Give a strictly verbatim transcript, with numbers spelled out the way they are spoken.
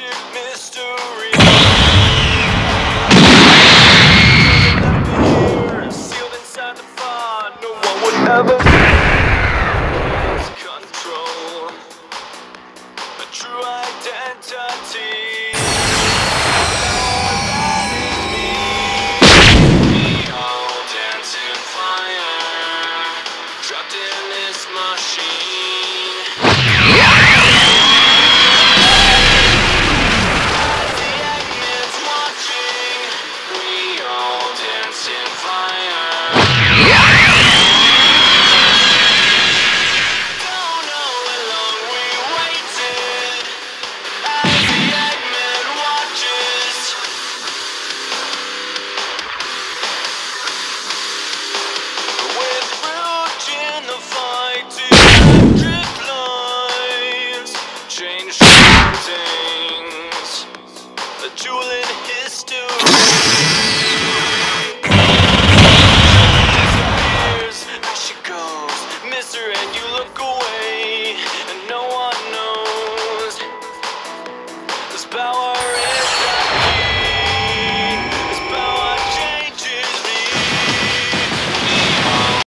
magic mystery. Sealed inside the font, no one would ever control a true identity. We all dance in fire, trapped in this machine. The Eggman's watching. We all dance in fire. Don't know how long we waited as the Eggman watches. With Rouge in the fight, the electric lives change things. The jewel